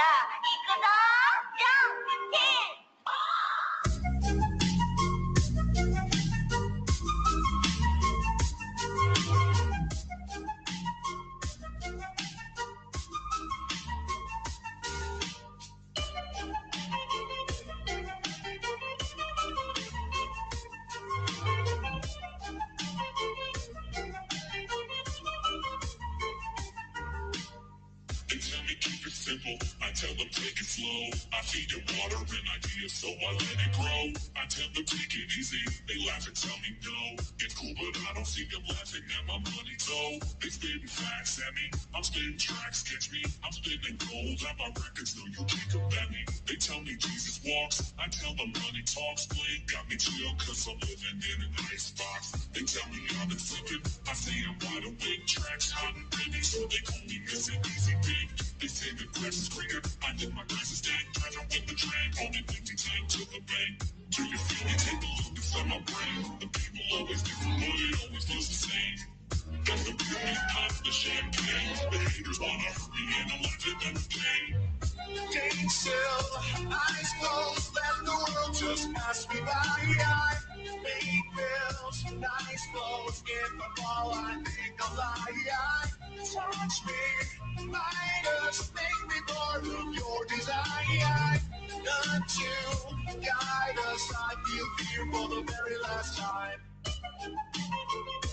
行くぞじゃんけん They tell me keep it simple, I tell them take it slow. I feed it water and ideas, so I let it grow. I tell them take it easy, they laugh and tell me no. It's cool, but I don't see them laughing at my money, so they spitting facts at me, I'm spitting tracks, catch me. I'm spitting gold at my records, no you can't combat me. They tell me Jesus walks, I tell them money talks. Blink got me chill, cause I'm living in an icebox. They tell me I've been sleeping, I say I'm wide awake. Tracks hot and ready, so they call me Missing Easy Big. They say the grass is greener, I know my grass is dead. Driving with the train, on an empty tank to the bank. Do you feel me? Take a look inside my brain. The people always different, but it always feels the same. Got the beauty, pop the champagne. The haters wanna hurt me and I'm laughing at the pain. Date still, eyes closed, let the world just pass me by. Make bills, nice clothes, if I fall, I think I'll lie. Touch me, minus, make me part of your design. None to guide us, I feel fear for the very last time.